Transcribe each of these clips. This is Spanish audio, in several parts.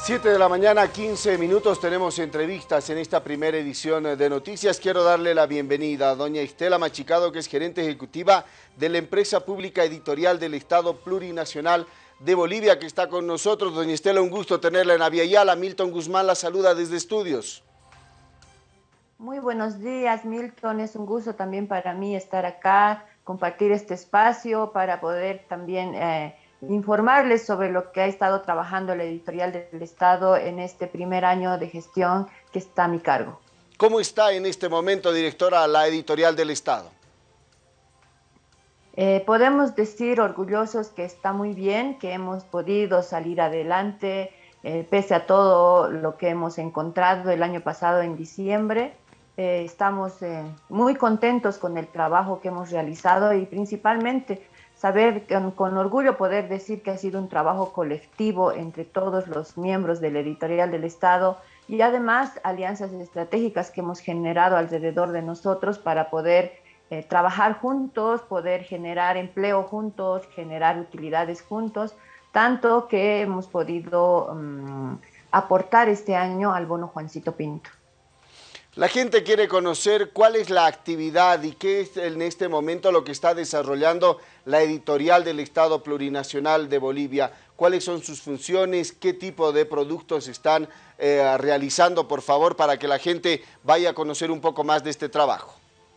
7 de la mañana, 15 minutos, tenemos entrevistas en esta primera edición de Noticias. Quiero darle la bienvenida a doña Estela Machicado, que es gerente ejecutiva de la empresa pública editorial del Estado Plurinacional de Bolivia, que está con nosotros. Doña Estela, un gusto tenerla en Aviala. Milton Guzmán la saluda desde estudios. Muy buenos días, Milton. Es un gusto también para mí estar acá, compartir este espacio para poder también informarles sobre lo que ha estado trabajando la editorial del Estado en este primer año de gestión que está a mi cargo. ¿Cómo está en este momento, directora, la editorial del Estado? Podemos decir orgullosos que está muy bien, que hemos podido salir adelante pese a todo lo que hemos encontrado el año pasado en diciembre. Estamos muy contentos con el trabajo que hemos realizado y principalmente saber con orgullo poder decir que ha sido un trabajo colectivo entre todos los miembros de la editorial del Estado y además alianzas estratégicas que hemos generado alrededor de nosotros para poder trabajar juntos, poder generar empleo juntos, generar utilidades juntos, tanto que hemos podido aportar este año al bono Juancito Pinto. La gente quiere conocer cuál es la actividad y qué es en este momento lo que está desarrollando la editorial del Estado Plurinacional de Bolivia. ¿Cuáles son sus funciones? ¿Qué tipo de productos están realizando, por favor, para que la gente vaya a conocer un poco más de este trabajo?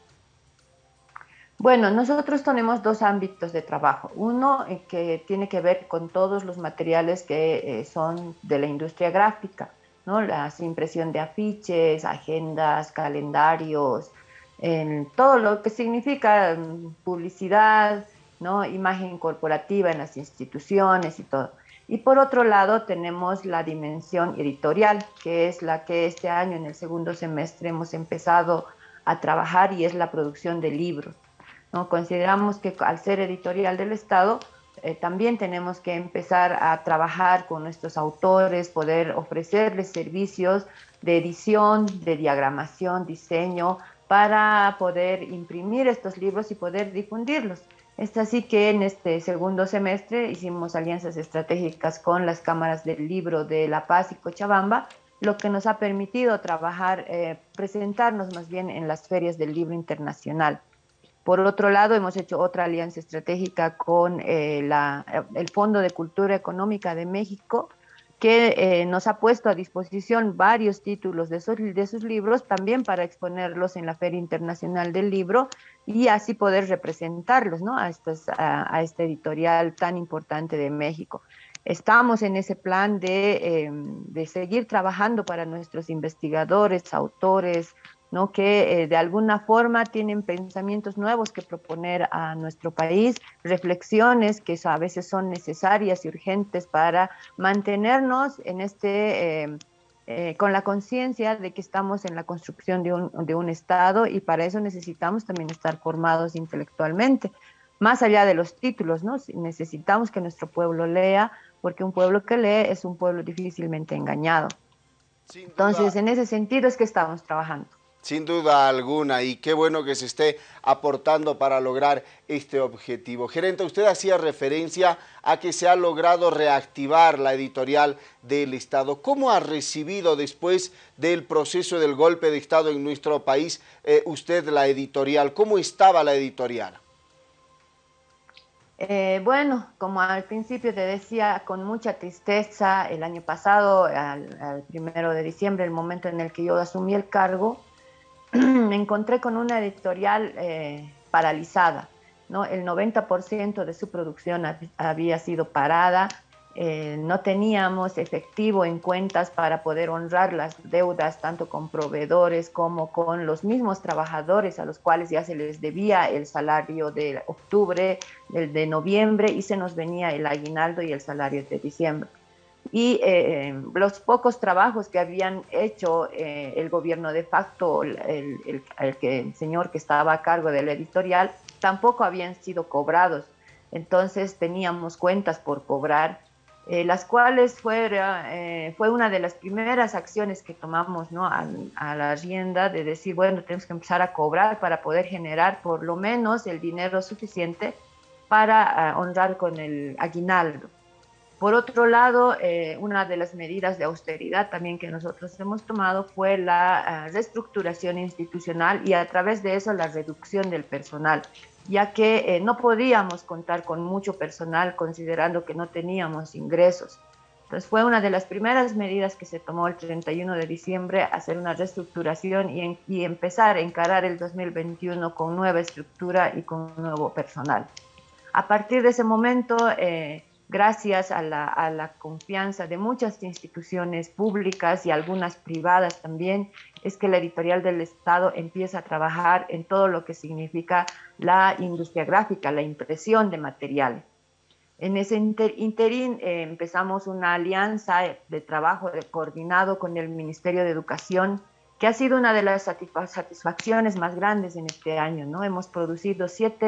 Bueno, nosotros tenemos dos ámbitos de trabajo. Uno que tiene que ver con todos los materiales que son de la industria gráfica, ¿no? La impresión de afiches, agendas, calendarios, todo lo que significa publicidad, ¿no? Imagen corporativa en las instituciones y todo. Y por otro lado tenemos la dimensión editorial, que es la que este año en el segundo semestre hemos empezado a trabajar y es la producción de libros, ¿no? Consideramos que al ser editorial del Estado, también tenemos que empezar a trabajar con nuestros autores, poder ofrecerles servicios de edición, de diagramación, diseño, para poder imprimir estos libros y poder difundirlos. Es así que en este segundo semestre hicimos alianzas estratégicas con las cámaras del libro de La Paz y Cochabamba, lo que nos ha permitido trabajar, presentarnos más bien en las ferias del libro internacional. Por otro lado, hemos hecho otra alianza estratégica con el Fondo de Cultura Económica de México, que nos ha puesto a disposición varios títulos de sus libros, también para exponerlos en la Feria Internacional del Libro y así poder representarlos, ¿no? A esta editorial tan importante de México. Estamos en ese plan de seguir trabajando para nuestros investigadores, autores, ¿no? Que de alguna forma tienen pensamientos nuevos que proponer a nuestro país, reflexiones que a veces son necesarias y urgentes para mantenernos en con la conciencia de que estamos en la construcción de un Estado y para eso necesitamos también estar formados intelectualmente. Más allá de los títulos, ¿no? Necesitamos que nuestro pueblo lea, porque un pueblo que lee es un pueblo difícilmente engañado. Sin duda. Entonces, en ese sentido es que estamos trabajando. Sin duda alguna, y qué bueno que se esté aportando para lograr este objetivo. Gerente, usted hacía referencia a que se ha logrado reactivar la editorial del Estado. ¿Cómo ha recibido después del proceso del golpe de Estado en nuestro país usted la editorial? ¿Cómo estaba la editorial? Bueno, como al principio te decía, con mucha tristeza, el año pasado, al 1 de diciembre, el momento en el que yo asumí el cargo, me encontré con una editorial paralizada, ¿no? El 90% de su producción había sido parada, no teníamos efectivo en cuentas para poder honrar las deudas tanto con proveedores como con los mismos trabajadores a los cuales ya se les debía el salario de octubre, el de noviembre y se nos venía el aguinaldo y el salario de diciembre. Y los pocos trabajos que habían hecho el gobierno de facto, el señor que estaba a cargo de la editorial, tampoco habían sido cobrados. Entonces teníamos cuentas por cobrar, las cuales fue una de las primeras acciones que tomamos, ¿no? A la rienda de decir, bueno, tenemos que empezar a cobrar para poder generar por lo menos el dinero suficiente para honrar con el aguinaldo. Por otro lado, una de las medidas de austeridad también que nosotros hemos tomado fue la reestructuración institucional y a través de eso la reducción del personal, ya que no podíamos contar con mucho personal considerando que no teníamos ingresos. Entonces fue una de las primeras medidas que se tomó el 31 de diciembre, hacer una reestructuración y empezar a encarar el 2021 con nueva estructura y con nuevo personal. A partir de ese momento, gracias a la confianza de muchas instituciones públicas y algunas privadas también, es que la editorial del Estado empieza a trabajar en todo lo que significa la industria gráfica, la impresión de materiales. En ese interín empezamos una alianza de trabajo coordinado con el Ministerio de Educación, que ha sido una de las satisfacciones más grandes en este año, ¿no? Hemos producido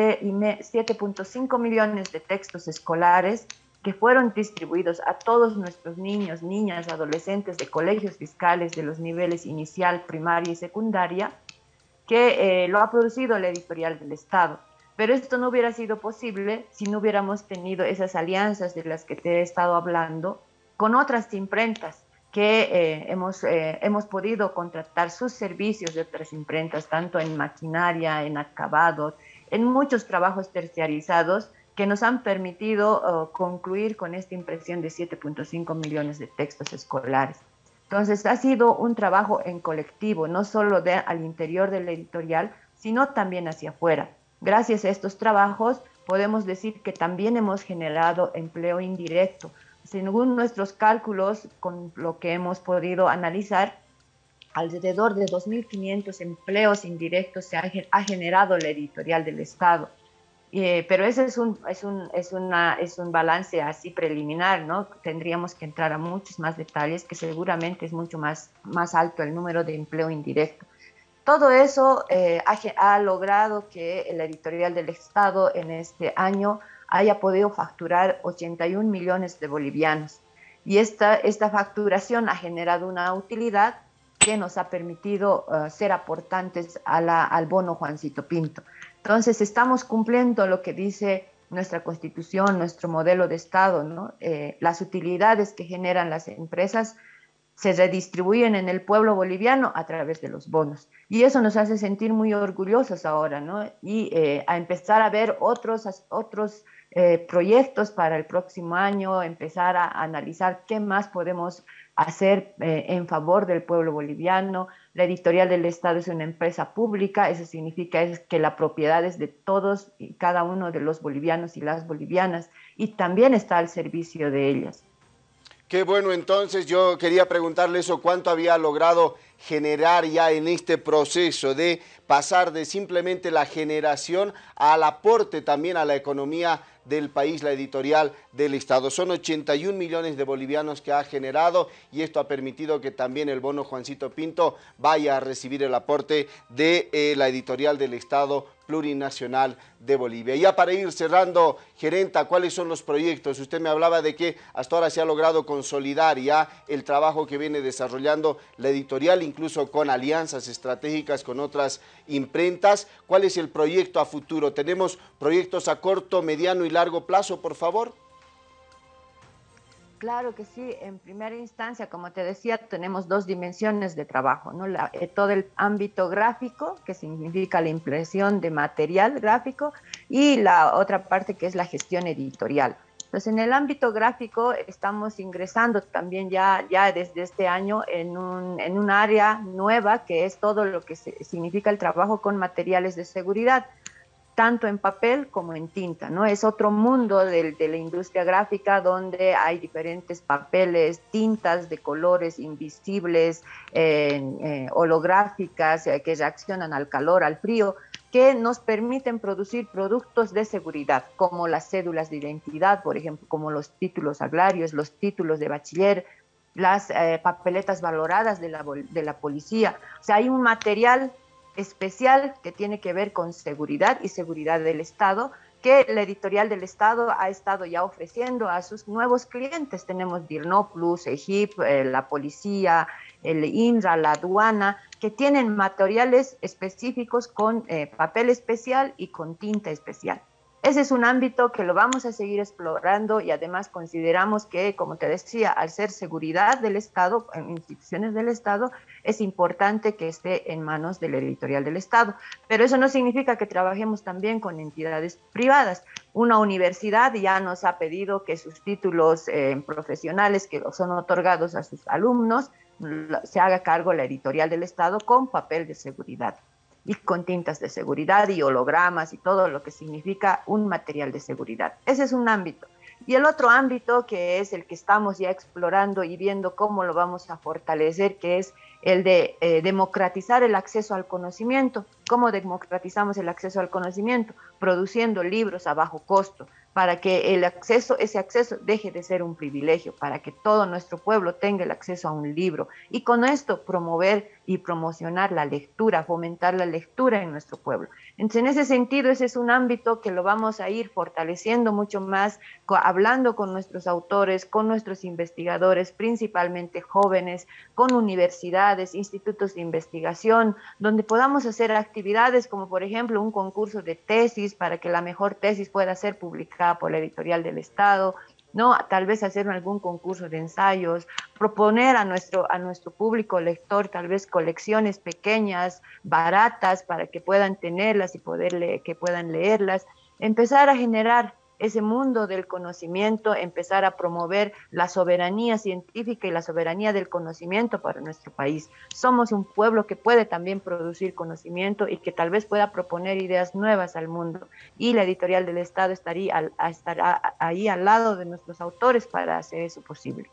7.5 millones de textos escolares que fueron distribuidos a todos nuestros niños, niñas, adolescentes de colegios fiscales de los niveles inicial, primaria y secundaria, que lo ha producido la editorial del Estado. Pero esto no hubiera sido posible si no hubiéramos tenido esas alianzas de las que te he estado hablando con otras imprentas que hemos podido contratar sus servicios de otras imprentas, tanto en maquinaria, en acabados, en muchos trabajos terciarizados que nos han permitido concluir con esta impresión de 7.5 millones de textos escolares. Entonces, ha sido un trabajo en colectivo, no solo al interior de la editorial, sino también hacia afuera. Gracias a estos trabajos, podemos decir que también hemos generado empleo indirecto. Según nuestros cálculos, con lo que hemos podido analizar, alrededor de 2.500 empleos indirectos ha generado la editorial del Estado. Pero ese es un balance así preliminar, ¿no? Tendríamos que entrar a muchos más detalles, que seguramente es mucho más alto el número de empleo indirecto. Todo eso ha logrado que la editorial del Estado en este año haya podido facturar 81 millones de bolivianos. Y esta facturación ha generado una utilidad que nos ha permitido ser aportantes al bono Juancito Pinto. Entonces, estamos cumpliendo lo que dice nuestra Constitución, nuestro modelo de Estado, ¿no? Las utilidades que generan las empresas se redistribuyen en el pueblo boliviano a través de los bonos. Y eso nos hace sentir muy orgullosos ahora, ¿no? Y a empezar a ver otros proyectos para el próximo año, empezar a analizar qué más podemos hacer en favor del pueblo boliviano. La editorial del Estado es una empresa pública, eso significa que la propiedad es de todos y cada uno de los bolivianos y las bolivianas, y también está al servicio de ellas. Qué bueno, entonces yo quería preguntarle eso, ¿cuánto había logrado generar ya en este proceso de pasar de simplemente la generación al aporte también a la economía del país, la editorial del Estado? Son 81 millones de bolivianos que ha generado y esto ha permitido que también el bono Juancito Pinto vaya a recibir el aporte de la editorial del Estado plurinacional de Bolivia. Ya para ir cerrando, gerenta, ¿cuáles son los proyectos? Usted me hablaba de que hasta ahora se ha logrado consolidar ya el trabajo que viene desarrollando la editorial, incluso con alianzas estratégicas con otras imprentas. ¿Cuál es el proyecto a futuro? ¿Tenemos proyectos a corto, mediano y largo plazo, por favor? Claro que sí, en primera instancia, como te decía, tenemos dos dimensiones de trabajo, ¿no? Todo el ámbito gráfico, que significa la impresión de material gráfico, y la otra parte que es la gestión editorial. Entonces, en el ámbito gráfico estamos ingresando también ya desde este año en un área nueva, que es todo lo que significa el trabajo con materiales de seguridad, tanto en papel como en tinta, ¿no? Es otro mundo de la industria gráfica donde hay diferentes papeles, tintas de colores invisibles, holográficas, que reaccionan al calor, al frío, que nos permiten producir productos de seguridad, como las cédulas de identidad, por ejemplo, como los títulos agrarios, los títulos de bachiller, las papeletas valoradas de la policía. O sea, hay un material especial que tiene que ver con seguridad y seguridad del Estado, que la editorial del Estado ha estado ya ofreciendo a sus nuevos clientes. Tenemos Dirnoplus, EGIP, la policía, el INRA, la aduana, que tienen materiales específicos con papel especial y con tinta especial. Ese es un ámbito que lo vamos a seguir explorando y además consideramos que, como te decía, al ser seguridad del Estado, en instituciones del Estado, es importante que esté en manos de la editorial del Estado. Pero eso no significa que trabajemos también con entidades privadas. Una universidad ya nos ha pedido que sus títulos profesionales que son otorgados a sus alumnos se haga cargo la editorial del Estado con papel de seguridad y con tintas de seguridad y hologramas y todo lo que significa un material de seguridad. Ese es un ámbito. Y el otro ámbito, que es el que estamos ya explorando y viendo cómo lo vamos a fortalecer, que es el de democratizar el acceso al conocimiento. ¿Cómo democratizamos el acceso al conocimiento? Produciendo libros a bajo costo, para que ese acceso deje de ser un privilegio, para que todo nuestro pueblo tenga el acceso a un libro y con esto promover y promocionar la lectura, fomentar la lectura en nuestro pueblo. Entonces, en ese sentido, ese es un ámbito que lo vamos a ir fortaleciendo mucho más, hablando con nuestros autores, con nuestros investigadores, principalmente jóvenes, con universidades, institutos de investigación, donde podamos hacer actividades como, por ejemplo, un concurso de tesis para que la mejor tesis pueda ser publicada por la editorial del Estado, ¿no? Tal vez hacer algún concurso de ensayos, proponer a nuestro público lector tal vez colecciones pequeñas, baratas, para que puedan tenerlas y que puedan leerlas, empezar a generar ese mundo del conocimiento, empezar a promover la soberanía científica y la soberanía del conocimiento para nuestro país. Somos un pueblo que puede también producir conocimiento y que tal vez pueda proponer ideas nuevas al mundo. Y la editorial del Estado estará ahí al lado de nuestros autores para hacer eso posible.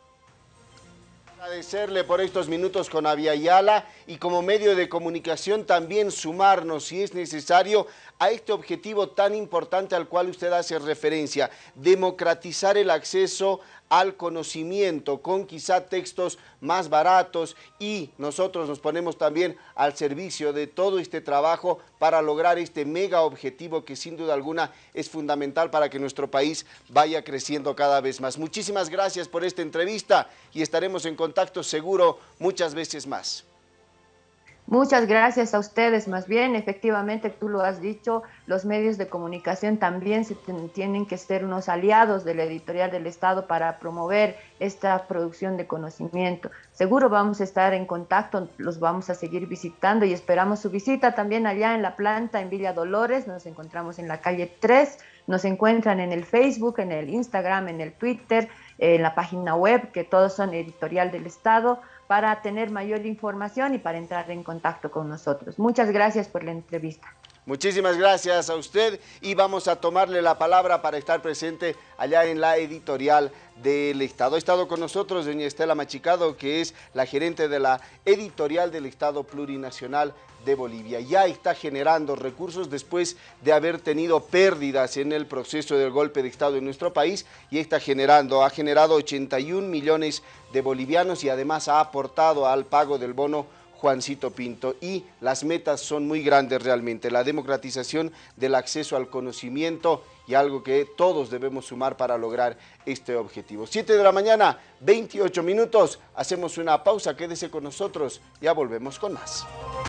Agradecerle por estos minutos con Abya Yala y como medio de comunicación también sumarnos, si es necesario, a este objetivo tan importante al cual usted hace referencia, democratizar el acceso al conocimiento con quizá textos más baratos, y nosotros nos ponemos también al servicio de todo este trabajo para lograr este mega objetivo que sin duda alguna es fundamental para que nuestro país vaya creciendo cada vez más. Muchísimas gracias por esta entrevista y estaremos en contacto seguro muchas veces más. Muchas gracias a ustedes. Más bien, efectivamente, tú lo has dicho, los medios de comunicación también tienen que ser unos aliados de la editorial del Estado para promover esta producción de conocimiento. Seguro vamos a estar en contacto, los vamos a seguir visitando y esperamos su visita también allá en la planta en Villa Dolores. Nos encontramos en la calle 3, nos encuentran en el Facebook, en el Instagram, en el Twitter, en la página web, que todos son editorial del Estado, para tener mayor información y para entrar en contacto con nosotros. Muchas gracias por la entrevista. Muchísimas gracias a usted y vamos a tomarle la palabra para estar presente allá en la editorial del Estado. Ha estado con nosotros doña Estela Machicado, que es la gerente de la editorial del Estado Plurinacional de Bolivia. Ya está generando recursos después de haber tenido pérdidas en el proceso del golpe de Estado en nuestro país, y ha generado 81 millones de bolivianos y además ha aportado al pago del bono Juancito Pinto, y las metas son muy grandes realmente, la democratización del acceso al conocimiento y algo que todos debemos sumar para lograr este objetivo. 7 de la mañana, 28 minutos, hacemos una pausa, quédese con nosotros, ya volvemos con más.